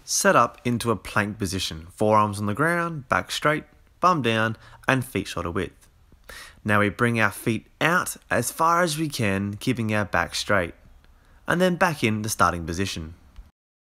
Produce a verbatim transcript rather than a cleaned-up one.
Set up into a plank position, forearms on the ground, back straight, bum down and feet shoulder width. Now we bring our feet out as far as we can, keeping our back straight, and then back in the starting position.